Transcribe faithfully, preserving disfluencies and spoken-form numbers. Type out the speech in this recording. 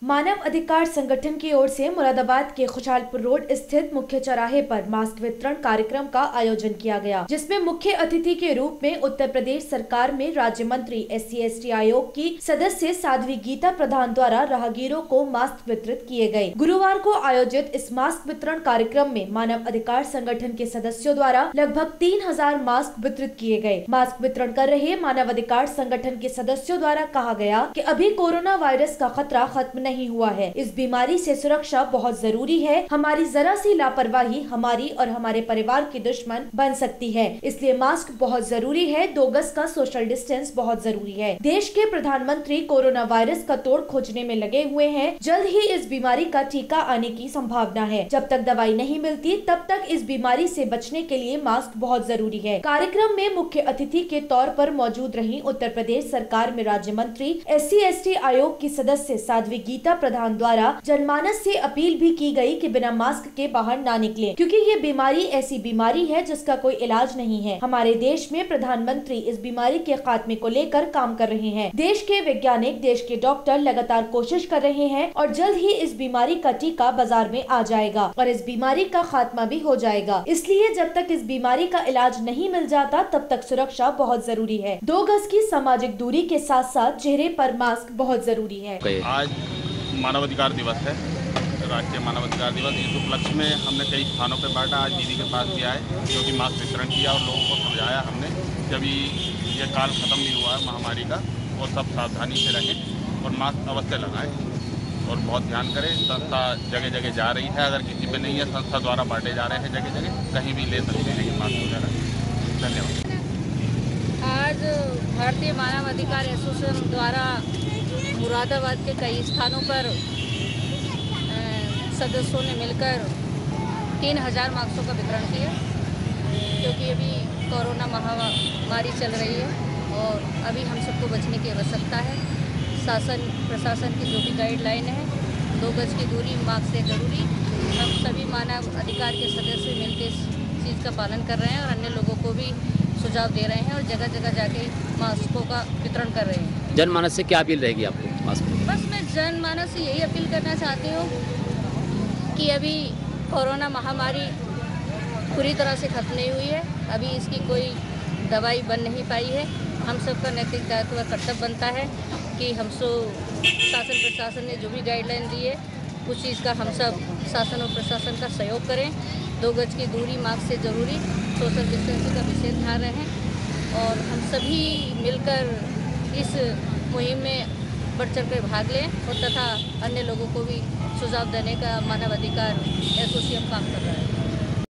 मानव अधिकार संगठन की ओर से मुरादाबाद के खुशहालपुर रोड स्थित मुख्य चौराहे पर मास्क वितरण कार्यक्रम का आयोजन किया गया, जिसमें मुख्य अतिथि के रूप में उत्तर प्रदेश सरकार में राज्य मंत्री एस सी एस टी आयोग की सदस्य साध्वी गीता प्रधान द्वारा राहगीरों को मास्क वितरित किए गए। गुरुवार को आयोजित इस मास्क वितरण कार्यक्रम में मानव अधिकार संगठन के सदस्यों द्वारा लगभग तीन हजार मास्क वितरित किए गए। मास्क वितरण कर रहे मानव अधिकार संगठन के सदस्यों द्वारा कहा गया कि अभी कोरोना वायरस का खतरा खत्म नहीं हुआ है। इस बीमारी से सुरक्षा बहुत जरूरी है। हमारी जरा सी लापरवाही हमारी और हमारे परिवार की दुश्मन बन सकती है, इसलिए मास्क बहुत जरूरी है। दो गज का सोशल डिस्टेंस बहुत जरूरी है। देश के प्रधानमंत्री कोरोना वायरस का तोड़ खोजने में लगे हुए हैं। जल्द ही इस बीमारी का टीका आने की संभावना है। जब तक दवाई नहीं मिलती तब तक इस बीमारी से बचने के लिए मास्क बहुत जरूरी है। कार्यक्रम में मुख्य अतिथि के तौर पर मौजूद रही उत्तर प्रदेश सरकार में राज्य मंत्री एस सी एस टी आयोग की सदस्य साध्वी गीता प्रधान द्वारा जनमानस से अपील भी की गई कि बिना मास्क के बाहर ना निकलें, क्योंकि ये बीमारी ऐसी बीमारी है जिसका कोई इलाज नहीं है। हमारे देश में प्रधानमंत्री इस बीमारी के खात्मे को लेकर काम कर रहे हैं। देश के वैज्ञानिक, देश के डॉक्टर लगातार कोशिश कर रहे हैं और जल्द ही इस बीमारी का टीका बाजार में आ जाएगा और इस बीमारी का खात्मा भी हो जाएगा। इसलिए जब तक इस बीमारी का इलाज नहीं मिल जाता तब तक सुरक्षा बहुत जरूरी है। दो गज की सामाजिक दूरी के साथ साथ चेहरे पर मास्क बहुत जरूरी है। आज मानवाधिकार दिवस है, राष्ट्रीय मानवाधिकार दिवस। इस उपलक्ष्य में हमने कई स्थानों पर बांटा। आज दीदी के पास भी आए, जो कि मास्क वितरण किया और लोगों को समझाया हमने कि अभी ये काल खत्म नहीं हुआ है महामारी का, और सब सावधानी से रहें और मास्क अवश्य लगाएं और बहुत ध्यान करें। संस्था जगह जगह जा रही है, अगर किसी पे नहीं है संस्था द्वारा बांटे जा रहे हैं जगह जगह, कहीं भी ले सकते हैं मास्क वगैरह। धन्यवाद। आज भारतीय मानव अधिकार एसोसिएशन द्वारा मुरादाबाद के कई स्थानों पर सदस्यों ने मिलकर तीन हजार मास्कों का वितरण किया, क्योंकि अभी कोरोना महामारी चल रही है और अभी हम सबको बचने की आवश्यकता है। शासन प्रशासन की जो भी गाइडलाइन है, दो गज की दूरी, मास्क से जरूरी, हम सभी मानव अधिकार के सदस्य मिलकर इस चीज़ का पालन कर रहे हैं और अन्य लोगों को भी सुझाव दे रहे हैं और जगह जगह जाके मास्कों का वितरण कर रहे हैं। जनमानस से क्या अपील रहेगी आपको मास्क? बस मैं जनमानस से यही अपील करना चाहती हूँ कि अभी कोरोना महामारी पूरी तरह से खत्म नहीं हुई है। अभी इसकी कोई दवाई बन नहीं पाई है। हम सबका नैतिक दायित्व व कर्तव्य बनता है कि हम सब शासन प्रशासन ने जो भी गाइडलाइन दी है उस चीज़ का हम सब शासन और प्रशासन का सहयोग करें। दो गज की दूरी, मास्क से ज़रूरी, सोशल डिस्टेंसिंग का विशेष ध्यान रहें और हम सभी मिलकर इस मुहिम में बढ़ चढ़ कर भाग लें और तथा अन्य लोगों को भी सुझाव देने का मानव अधिकार एसोसिएशन काम कर रहा है।